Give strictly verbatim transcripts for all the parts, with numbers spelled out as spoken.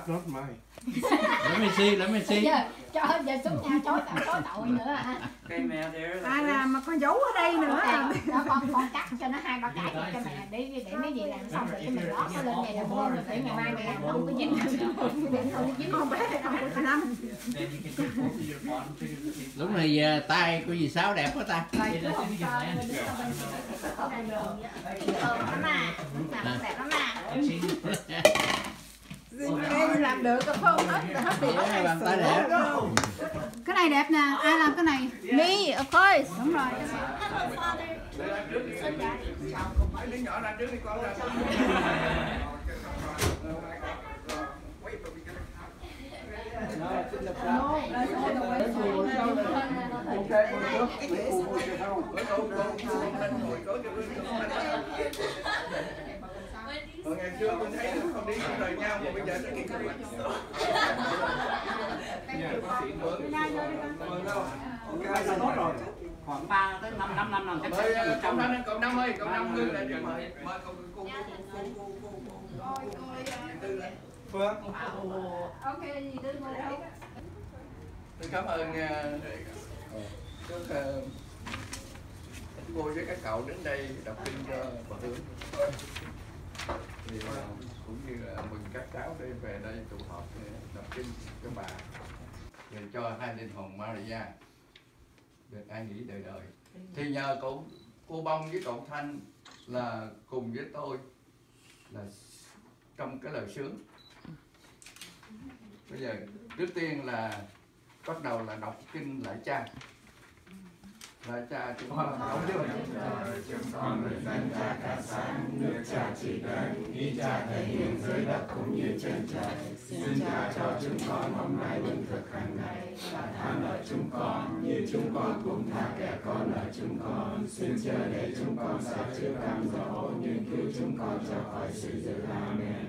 That's not mine. Let me see, let me see. Giờ, cho giờ xuống nhà chối tội chối tội nữa hả? Cây mẹ there. Ai làm mà con giấu ở đây nữa à? Đó, con con cắt cho nó hai ba cái cho mẹ để để mấy gì làm xong rồi cho mình lót nó lên ngày đầu hôm rồi để ngày mai mẹ làm nó không có dính. Để không có dính. Con bé này không có năm. Lúc này uh, tay của dì Sáu đẹp quá ta. Thơm lắm mà, làm đẹp lắm mà. Em làm được rồi không? Hết hết tiền hết Làm tay đẹp. cái này đẹp nè, ai làm cái này? Me, of course. Đúng rồi. Mấy đứa nhỏ ra trước đi con ra. Hồi ngày xưa tôi thấy nó không đi rời nhau mà bây giờ nó kiện cái Khoảng ba tới năm năm năm năm chắc chắn cộng năm cộng năm ơi, cộng năm mươi là được mời mời cô cô cô cô cô Phương. Ok, gì đưa ngồi đâu? Tôi cảm ơn các cô với các cậu đến đây đọc kinh cho bà Hương. Thì cũng như là mừng các cháu đây về đây tụ họp để đọc kinh cho bà, để cho hai linh hồn Maria được an nghỉ đời đời. Thì nhờ cậu cô Bông với cậu Thanh là cùng với tôi là trong cái lời sướng. Bây giờ trước tiên là bắt đầu là đọc kinh Lại Cha. Lại Cha chúng con đọc trước. Chúng con được danh Cha cả sáng, nước Cha chỉ đến, ý Cha thể hiện dưới đất cũng như trên trời. Xin Cha cho chúng con hôm nay lương thực hàng ngày, và tha nợ chúng con như chúng con cũng tha kẻ có nợ chúng con. Xin chớ để chúng con sa trước cám dỗ, nhưng cứu chúng con cho khỏi sự dữ. Amen.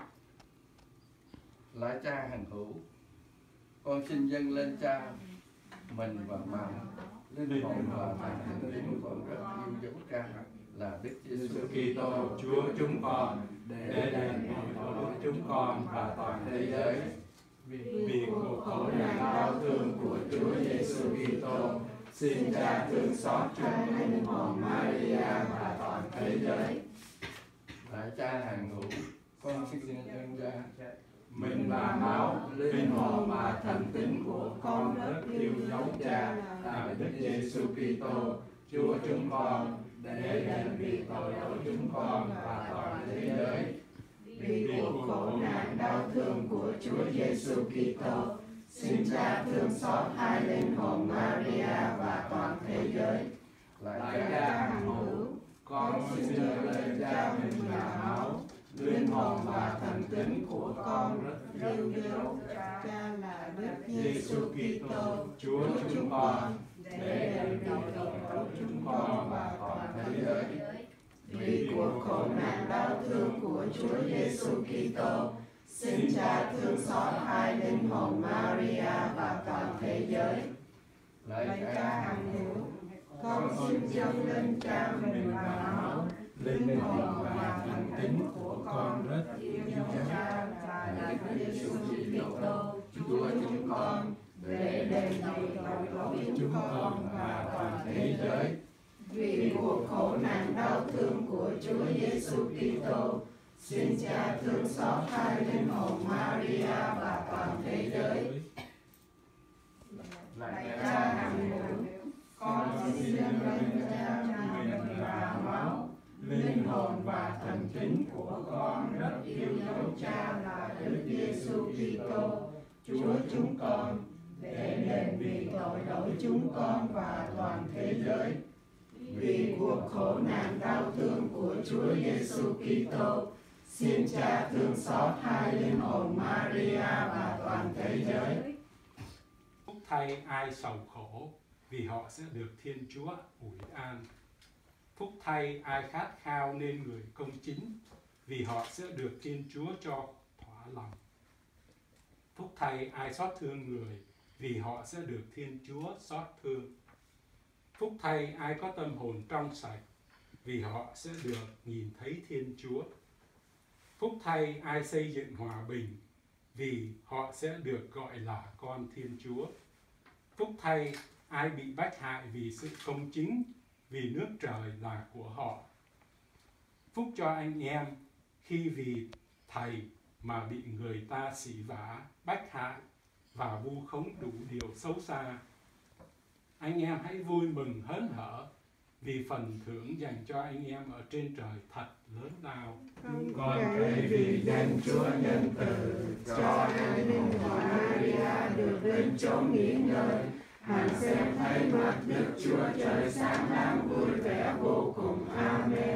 Lạy Cha hằng hữu, con xin dâng lên Cha mình và mạng linh hồn và mạng linh linh con rất yêu dấu Cha là Đức Giêsu Kitô Chúa chúng con, để đền tội lỗi chúng con và toàn thế giới. Vì cuộc khổ nạn đau thương của Chúa Giêsu Kitô, xin Cha thương xót cho linh hồn Maria và toàn thế giới. Lạy Cha hằng hữu, con xin dâng lên Cha mình và máu, linh hồn và thần tính của con rất yêu dấu Cha là Đức Giêsu Kitô, Chúa chúng con, để đền vì tội lỗi chúng con và toàn thế giới. Vì cuộc khổ nạn đau thương của Chúa Giêsu Kitô, xin Cha thương xót hai linh hồn Maria và toàn thế giới. Lạy Cha hằng hữu, con xin dâng lên Cha mình và máu, linh hồn và thần tính của con rất yêu dấu Cha là Đức Giêsu Kitô, Chúa chúng con, để đền vì tội lỗi chúng con và toàn thế giới. Vì cuộc khổ nạn đau thương của Chúa Giêsu Kitô, xin Cha thương xót hai linh hồn Maria và toàn thế giới. Lạy Cha hằng hữu, con xin dâng lên Cha mình và máu, linh hồn và thần tính của con rất yêu dấu Cha là Đức Giêsu Kitô, Chúa chúng con, để đền vì tội lỗi chúng con và toàn thế giới. Vì cuộc khổ nạn đau thương của Chúa Giêsu Kitô, xin Cha thương xót hai linh hồn Maria và toàn thế giới. Lạy Cha hằng hữu, con xin dâng lên Cha mình và máu, linh hồn và thần tính của con rất yêu dấu Cha là Đức Giêsu Kitô, Chúa chúng con, để đền vì tội lỗi chúng con và toàn thế giới. Vì cuộc khổ nạn đau thương của Chúa Giêsu Kitô, xin Cha thương xót hai linh hồn Maria và toàn thế giới. Phúc thay ai sầu khổ, vì họ sẽ được Thiên Chúa ủi an. Phúc thay ai khát khao nên người công chính, vì họ sẽ được Thiên Chúa cho thỏa lòng. Phúc thay ai xót thương người, vì họ sẽ được Thiên Chúa xót thương. Phúc thay ai có tâm hồn trong sạch, vì họ sẽ được nhìn thấy Thiên Chúa. Phúc thay ai xây dựng hòa bình, vì họ sẽ được gọi là con Thiên Chúa. Phúc thay ai bị bách hại vì sự công chính, vì nước trời là của họ. Phúc cho anh em khi vì thầy mà bị người ta sỉ vả, bách hại và vu khống đủ điều xấu xa. Anh em hãy vui mừng hớn hở vì phần thưởng dành cho anh em ở trên trời thật lớn lao. Con cậy vì danh Chúa nhân từ, cho hai linh hồn Maria được đến chốn nghỉ ngơi. Hằng xem thấy mặt Đức Chúa Trời sáng láng vui vẻ vô cùng. Amen.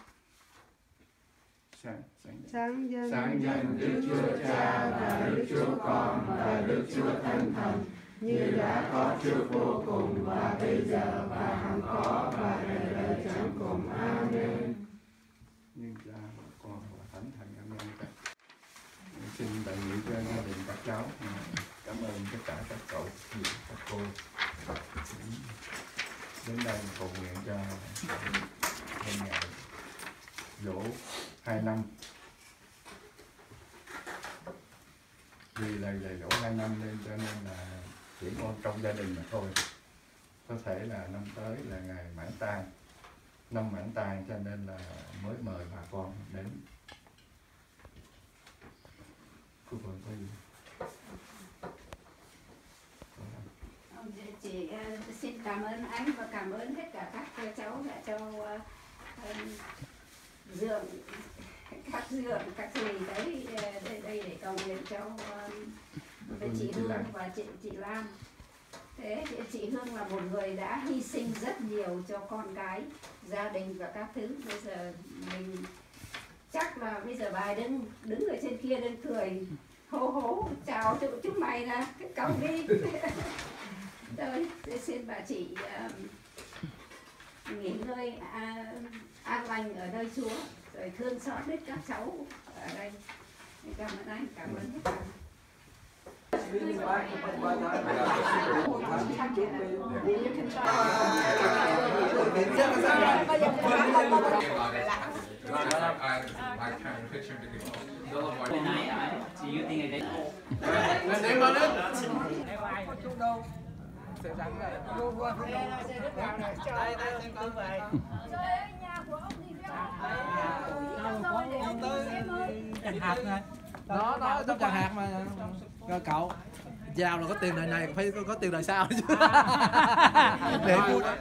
Sáng, sáng, Sáng danh, sáng danh Đức Chúa Cha và Đức Chúa Con và Đức Chúa Thánh Thần, như đã có trước vô cùng và bây giờ và hằng có và đời đời chẳng cùng. Amen. Nhưng Cha và Con và Thánh Thần. Amen. Xin đại diện cho gia đình các cháu, cảm ơn tất cả các cậu, các cô đến đây cầu nguyện cho hôm ngày dỗ hai năm. Vì là ngày dỗ hai năm nên cho nên là chỉ con trong gia đình mà thôi. Có thể là năm tới là ngày mãn tang, năm mãn tang cho nên là mới mời bà con đến. Cô còn có gì? Chị uh, xin cảm ơn anh và cảm ơn tất cả các cháu đã cho uh, um, dường các dường các gì đấy uh, đây, đây để cầu nguyện cho uh, chị Hương và chị chị Lam. Thế chị Hương là một người đã hy sinh rất nhiều cho con cái, gia đình và các thứ. Bây giờ mình chắc là bây giờ bà đứng đứng ở trên kia đứng cười hô hố chào tụi chúng mày là cái cổng đi. Rồi xin bà chị uh, nghỉ ngơi uh, an lành ở nơi Chúa, rồi thương xót hết các cháu ở đây. Cảm ơn anh, cảm ơn tất cả. Hạt này đó đó trong trà hạt mà rồi cậu giàu là có tiền đời này phải có, có tiền đời sau chứ. Để mua đó.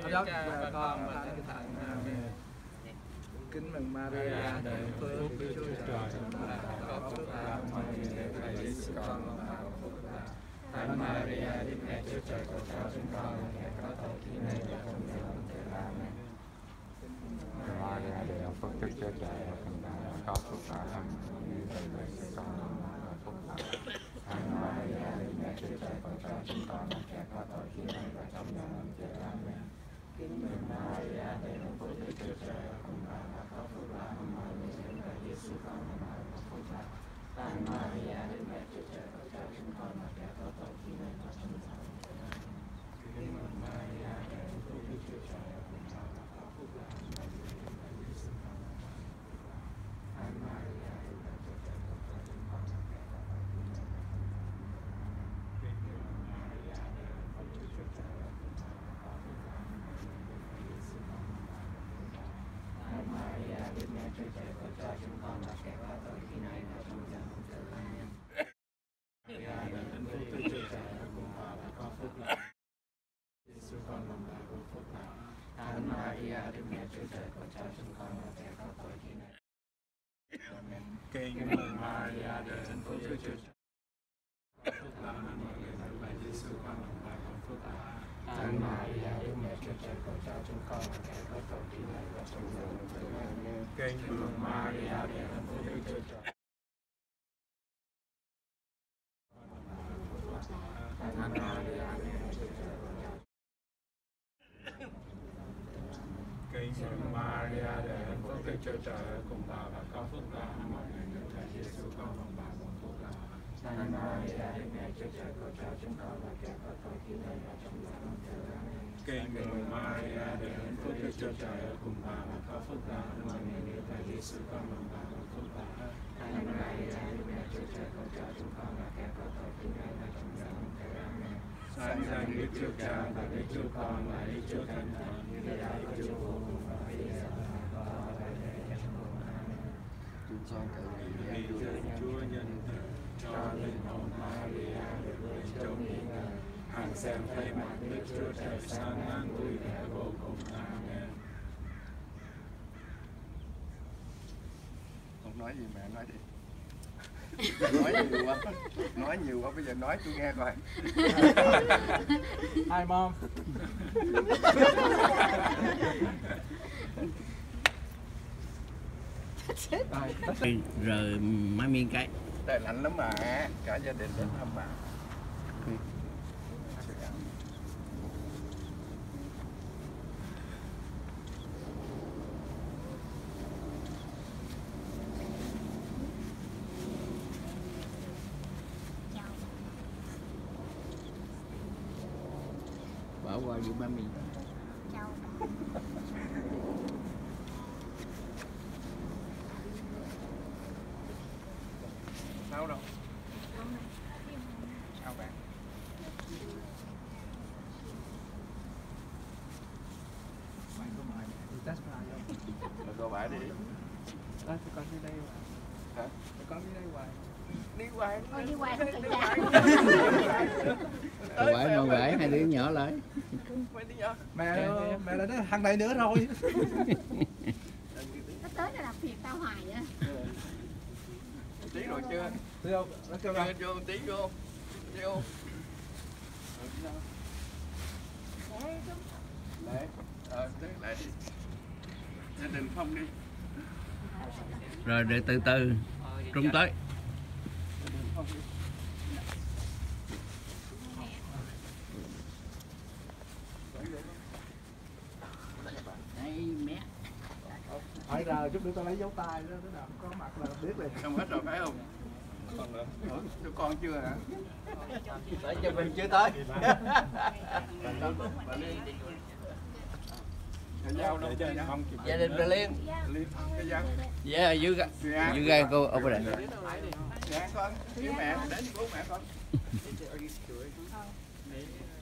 Kính mừng Maria đầy phước Đức Chúa Trời có phước là con Thánh Maria Đức Mẹ Chúa Trời cầu cho chúng con kẻ có tội khi này và trong giờ chết. Amen. Maria đầy phước Đức Chúa Trời có phước là như vậy vậy sẽ con là phúc là Thánh Maria Đức Mẹ Chúa Trời cầu cho chúng con kẻ có tội khi này và trong giờ chết. Amen. Kính mừng Maria đầy phước Đức Chúa Trời có phước là Giêsu con là phúc là Thánh Maria Đức Mẹ Chúa Trời cầu cho chúng con kẻ có tội khi này và trong giờ chết. Amen. Kính mừng Maria đầy phước Đức Chúa Trời có phúc là Giêsu con là Thánh Maria Đức Mẹ Chúa Trời cầu cho chúng con kẻ có tội khi này và trong giờ chết. Kính mừng Maria đầy phước Đức Chúa Trời có phúc là Giêsu con là Thánh Maria Đức Mẹ Chúa Trời cầu cho chúng con là kẻ có tội khi này và trong giờ chết. Amen. Maria đầy phước Đức Chúa Trời cùng họ là có phúc là Giêsu con là phúc là Thánh Maria Đức Mẹ Chúa Trời cầu cho chúng con là kẻ có tội khi này. Amen. Kính mừng Maria đầy phước Đức Chúa Trời có phúc là Giêsu con là phúc là Thánh Maria Đức Mẹ Chúa Trời cầu cho chúng con là kẻ có tội khi này và trong giờ chết. Amen. Kính mừng Maria đầy phước Đức Chúa Trời Thánh Maria Đức Mẹ Chúa Trời kính mừng Maria đầy phước Đức Chúa Trời cùng bà và có phúc là mọi người được Thầy Giêsu con lòng bà có phúc là Thánh Maria, Đức Mẹ Chúa Trời, cầu cho chúng con là kẻ có tội khi nay và trong giờ lâm tử. Amen. Kinh mừng Maria, được hưởng phúc Đức Chúa Trời ở cùng bà, và có phúc là mà mẹ nữ và Giêsu con mừng bà và phúc bà. Thánh Maria, Đức Mẹ Chúa Trời, cầu cho chúng con là kẻ có tội khi nay và trong giờ lâm tử. Amen. Sanh danh Đức Chúa Cha và Đức Chúa Con và Đức Chúa Thánh Thần, như đã có Chúa vô cùng và bây giờ và có và để trong cùng. Amen. Chúng con cầu nguyện Vì dân Chúa nhân từ cho linh hồn Maria được gửi trong nghi ngờ, hằng xem thấy mặt Đức Chúa Trời sáng láng vui vẻ vô cùng. Amen. Không nói gì mẹ nói đi. Nói nhiều quá, nói nhiều quá, bây giờ nói tôi nghe coi. Hi mom. Rồi má miên cái. Trời lạnh lắm mà, cả gia đình đến thăm bà. Bỏ qua vụ má miên. Sao đâu? Sao bạn? Bạn có mời đi test ra không? Rồi cô bả đi. Ơ, tụi con đi đây hoài. Hả? Tụi con đi đây hoài. Đi hoài. Ôi, đi hoài không tự ra. Rồi bãi mà bãi hai đứa nhỏ lại. Mấy đứa nhỏ. Mẹ mẹ lại nói thằng này nữa rồi. Nó tới nó làm phiền tao hoài vậy. Tí rồi chưa? Thấy không? Nó kêu Chưa là vô, tí vô. Vô. Lại. Ờ, tới lại đi. Gia đình Phong đi. Rồi để từ từ trung tới. Gia đình Phong đi. Đây mẹ. phải giờ chút nữa tao lấy dấu tay đó, cái nào có mặt là biết liền. Xong hết rồi phải không? Còn nữa. Tụi con chưa hả? Tại cho mình chưa tới. Bà Liên. Cái dao đâu? Gia đình Bà Liên. Liên, cái dao. Dạ, dưới ga. Dưới ga cô ở đây. Dạ con, với mẹ, đến bố mẹ con.